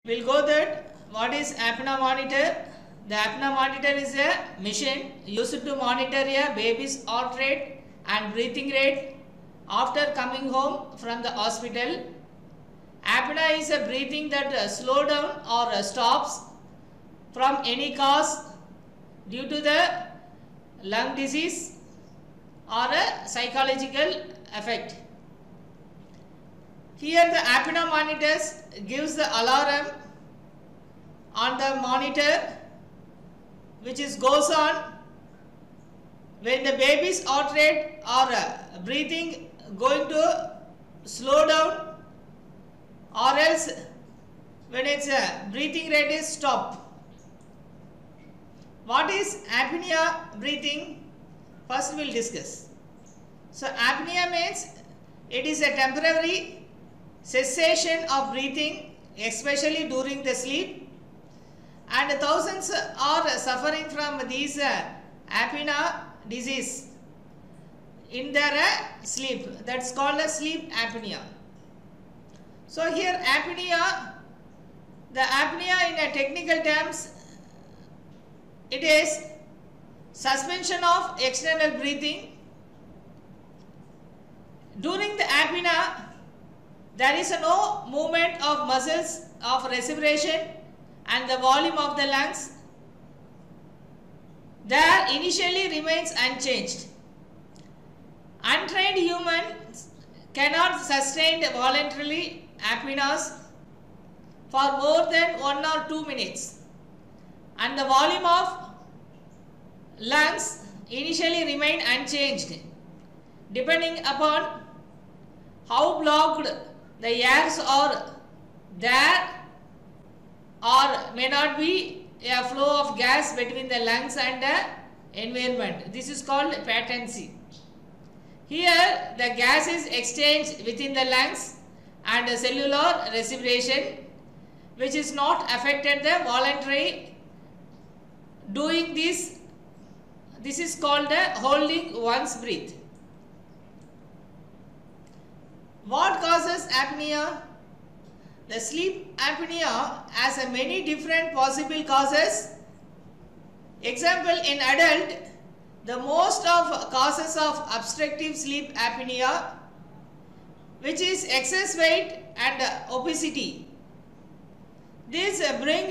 We'll go that what is apnea monitor. The apnea monitor is a machine used to monitor a baby's heart rate and breathing rate after coming home from the hospital. Apnea is a breathing that slows down or stops from any cause due to the lung disease or a psychological effect. Here the apnea monitors gives the alarm on the monitor which goes on when the baby's heart rate or breathing going to slow down, or else when its breathing rate is stopped. What is apnea breathing? First we will discuss. So apnea means it is a temporary cessation of breathing, especially during the sleep, and thousands are suffering from these apnea disease in their sleep. That's called a sleep apnea. So here apnea, the apnea in a technical terms, it is suspension of external breathing. During the apnea, there is no movement of muscles of respiration and the volume of the lungs there initially remains unchanged. Untrained humans cannot sustain voluntarily apneas for more than 1 or 2 minutes, and the volume of lungs initially remain unchanged depending upon how blocked the airs are there, or may not be a flow of gas between the lungs and the environment. This is called patency. Here the gas is exchanged within the lungs and the cellular respiration, which is not affected the voluntary doing this. This is called holding one's breath. What causes apnea? The sleep apnea has a many different possible causes. Example, in adult, the most of causes of obstructive sleep apnea, which is excess weight and obesity. These bring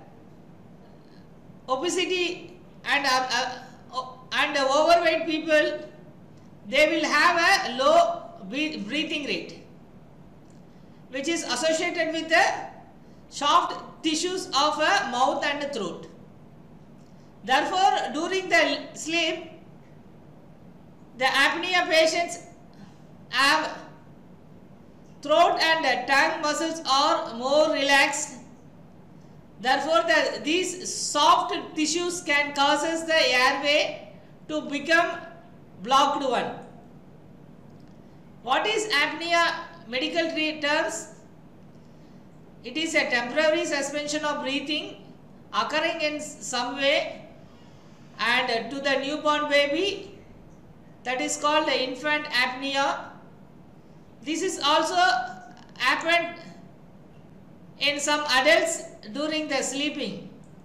obesity and overweight people. They will have a low breathing rate, which is associated with the soft tissues of a mouth and throat. Therefore, during the sleep, the apnea patients have throat and tongue muscles are more relaxed. Therefore, these soft tissues can cause the airway to become blocked one. What is apnea? Medical terms, it is a temporary suspension of breathing occurring in some way and to the newborn baby, that is called the infant apnea. This is also happened in some adults during the sleeping.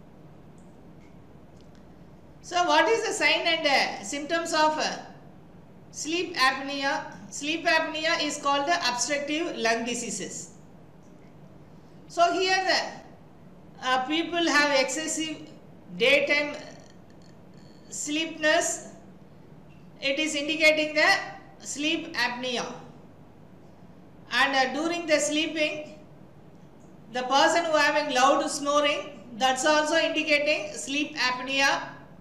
So what is the sign and symptoms of sleep apnea? Sleep apnea is called the obstructive lung diseases. So here the people have excessive daytime sleepiness. It is indicating the sleep apnea. And during the sleeping, the person who having loud snoring, that's also indicating sleep apnea.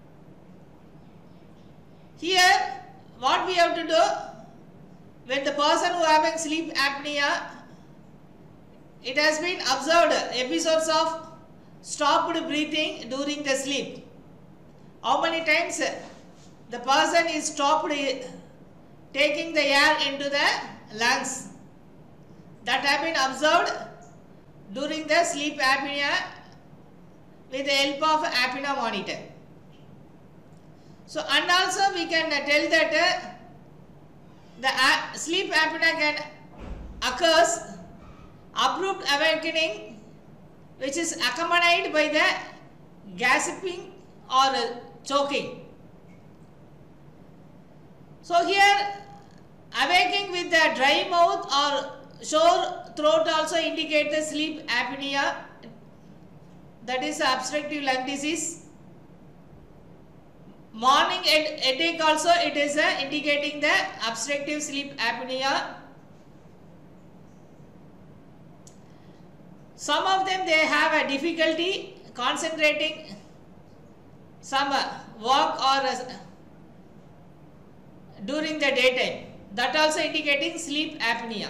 Here what we have to do, when the person who having sleep apnea, it has been observed episodes of stopped breathing during the sleep. How many times the person is stopped taking the air into the lungs? That have been observed during the sleep apnea with the help of apnea monitor. So, and also we can tell that the sleep apnea can occurs abrupt awakening which is accompanied by the gasping or choking. So here awaking with the dry mouth or sore throat also indicate the sleep apnea, that is obstructive lung disease. Morning headache also, it is indicating the obstructive sleep apnea. Some of them, they have a difficulty concentrating some work or during the daytime, that also indicating sleep apnea.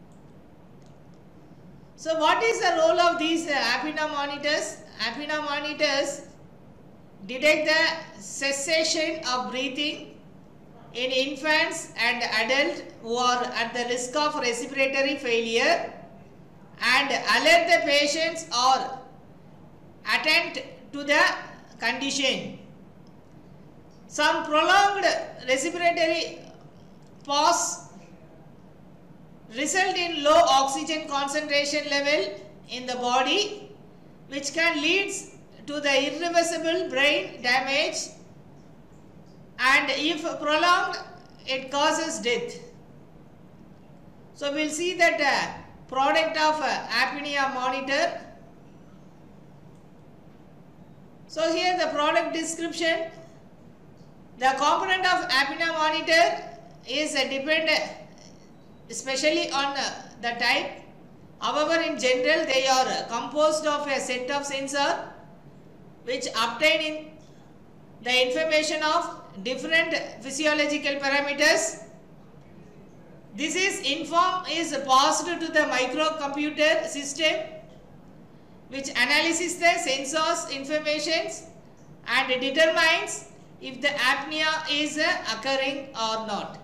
So what is the role of these apnea monitors? Apnea monitors detect the cessation of breathing in infants and adults who are at the risk of respiratory failure and alert the patients or attend to the condition. Some prolonged respiratory pause result in low oxygen concentration level in the body, which can lead to the irreversible brain damage, and if prolonged, it causes death. So we will see that product of apnea monitor. So here the product description. The component of apnea monitor is dependent especially on the type. However, in general, they are composed of a set of sensors which obtain in the information of different physiological parameters. This is passed to the microcomputer system, which analyzes the sensors informations and determines if the apnea is occurring or not.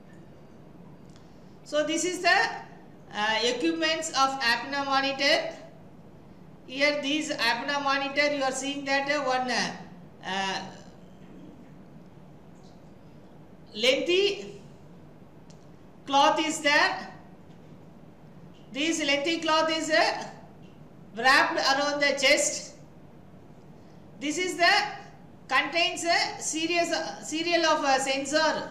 So this is the equipments of apnea monitor. Here these apnea monitor, you are seeing that one lengthy cloth is there. This lengthy cloth is wrapped around the chest. This is the contains a serial of sensor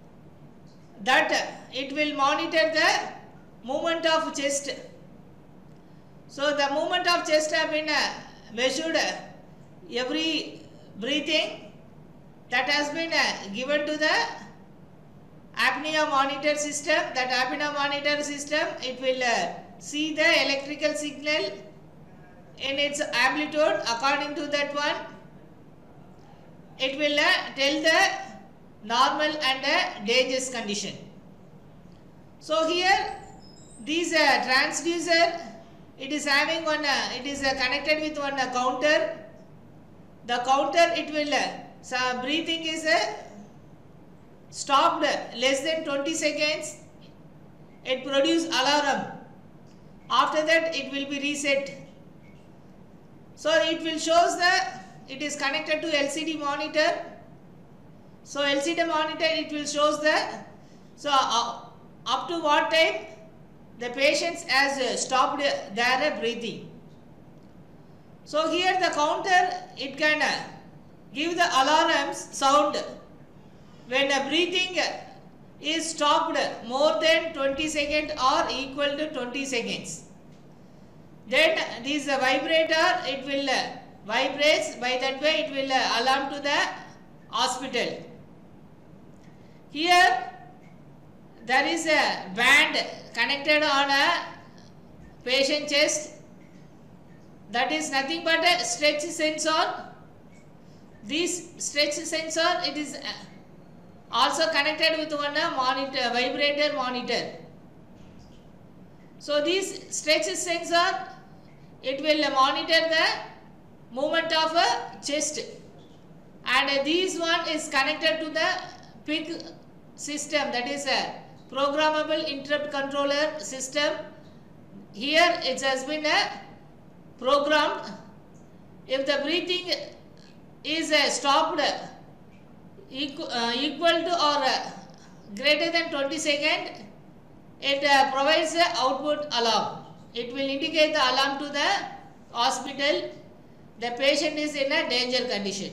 that it will monitor the movement of chest. So the movement of chest have been measured every breathing, that has been given to the apnea monitor system. That apnea monitor system, it will see the electrical signal in its amplitude. According to that one, it will tell the normal and dangerous condition. So here this transducer, it is having one, it is connected with one counter. The counter, it will, so breathing is stopped less than 20 seconds. It produces alarm. After that, it will be reset. So it will shows the, it is connected to LCD monitor. So LCD monitor, it will shows the, so up to what time the patients has stopped their breathing. So here the counter, it can give the alarms sound when breathing is stopped more than 20 seconds or equal to 20 seconds. Then this vibrator, it will vibrates, by that way it will alarm to the hospital. Here there is a band connected on a patient chest. That is nothing but a stretch sensor. This stretch sensor, it is also connected with one monitor, vibrator monitor. So this stretch sensor, it will monitor the movement of a chest, and this one is connected to the PIC system, that is a programmable interrupt controller system. Here it has been programmed. If the breathing is stopped equal to or greater than 20 seconds, it provides a output alarm. It will indicate the alarm to the hospital, the patient is in a danger condition.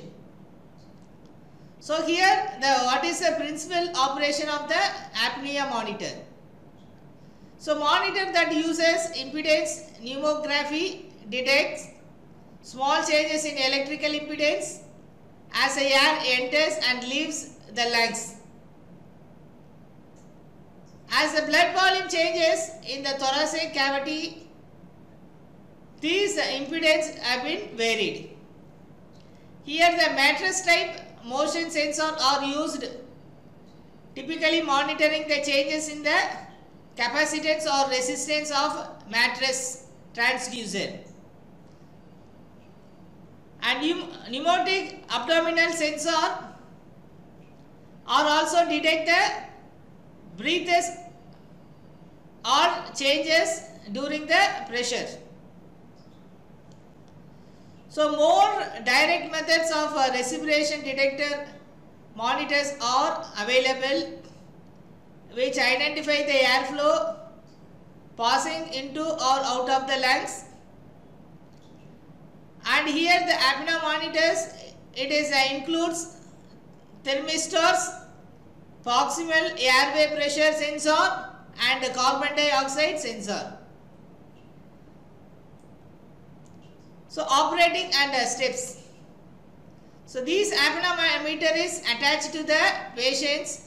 So here what is the principal operation of the apnea monitor? So monitor that uses impedance pneumography detects small changes in electrical impedance as the air enters and leaves the lungs. As the blood volume changes in the thoracic cavity, these impedance have been varied. Here the mattress type motion sensor are used, typically monitoring the changes in the capacitance or resistance of mattress transducer. And pneumatic abdominal sensor are also detect the breathes or changes during the pressure. So more direct methods of respiration detector monitors are available, which identify the airflow passing into or out of the lungs. And here the apnea monitors, includes thermistors, proximal airway pressure sensor and carbon dioxide sensor. So operating and steps. So this apnea meter is attached to the patients.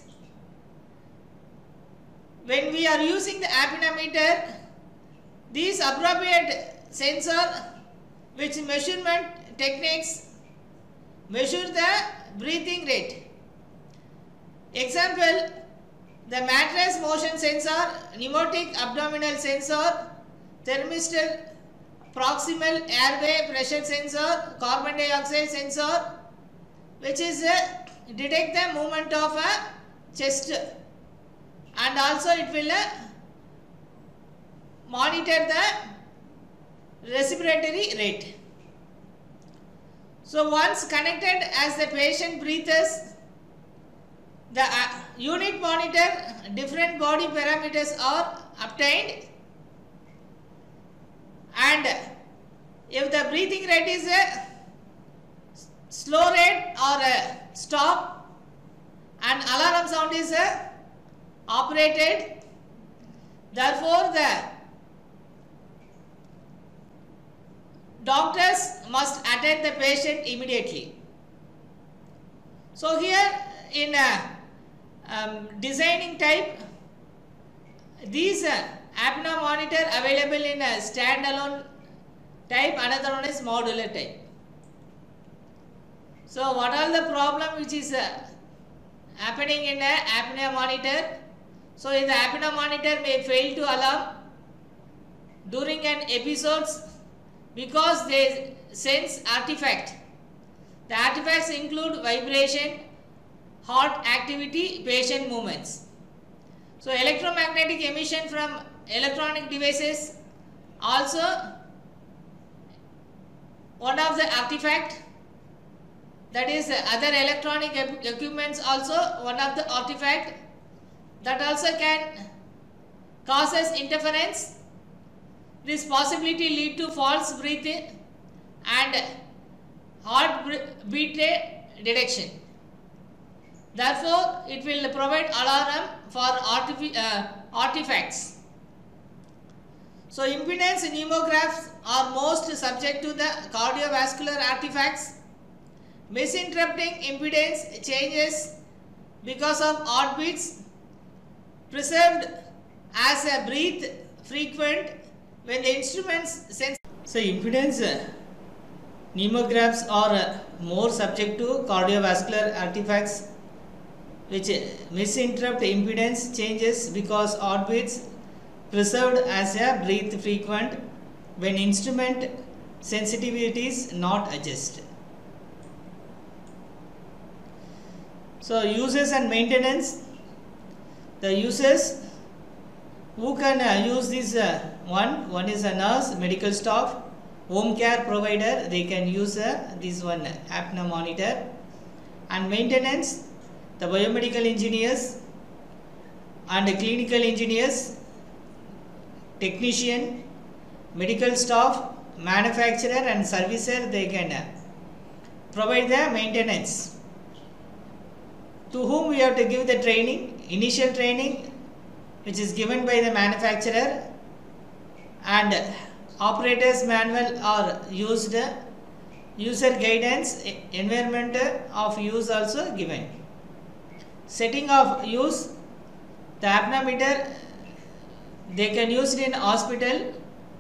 When we are using the apnea meter, these appropriate sensor which measurement techniques measure the breathing rate. Example, the mattress motion sensor, pneumatic abdominal sensor, thermistor, proximal airway pressure sensor, carbon dioxide sensor, which is detect the movement of a chest, and also it will monitor the respiratory rate. So once connected, as the patient breathes, the unit monitor different body parameters are obtained, and if the breathing rate is a slow rate or a stop, and alarm sound is operated, therefore the doctors must attend the patient immediately. So here in designing type, these apnea monitor available in a standalone type, another one is modular type. So what are the problem which is happening in a apnea monitor? So in the apnea monitor may fail to alarm during an episodes because they sense artifact. The artifacts include vibration, heart activity, patient movements. So electromagnetic emission from electronic devices also one of the artifact. That is other electronic equipments also one of the artifact that also can causes interference. This possibility lead to false breathing and heart beat rate detection. Therefore, it will provide alarm for artifacts. So impedance pneumographs are most subject to the cardiovascular artifacts. Misinterpreting impedance changes because of heartbeats preserved as a breath frequent when the instruments sense. So impedance pneumographs are more subject to cardiovascular artifacts which misinterpret impedance changes because heartbeats preserved as a breath frequent when instrument sensitivity is not adjusted. So uses and maintenance. The users who can use this one is a nurse, medical staff, home care provider, they can use this one apnea monitor. And maintenance, the biomedical engineers and clinical engineers, technician, medical staff, manufacturer and servicer, they can provide the maintenance. To whom we have to give the training? Initial training, which is given by the manufacturer, and operator's manual are used. User guidance, environment of use also given. Setting of use, the apnometer they can use it in hospital,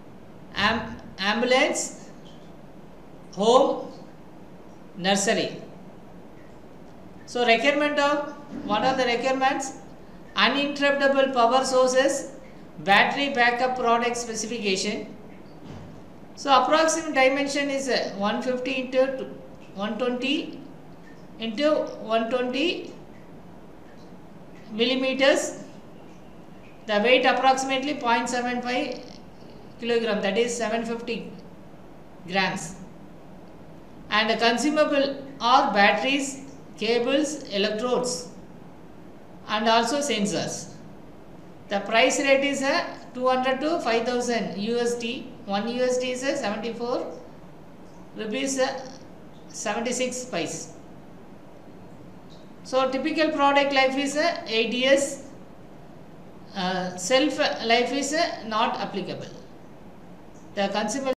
ambulance, home, nursery. So requirement of, what are the requirements? Uninterruptible power sources, battery backup product specification. So approximate dimension is 150 into 120 into 120 millimeters. The weight approximately 0.75 kilogram, that is 750 grams. And the consumable are batteries, cables, electrodes, and also sensors. The price rate is 200 to 5000 USD. 1 USD is 74 rupees 76 paise. So typical product life is 8 years. Shelf life is not applicable. The consumer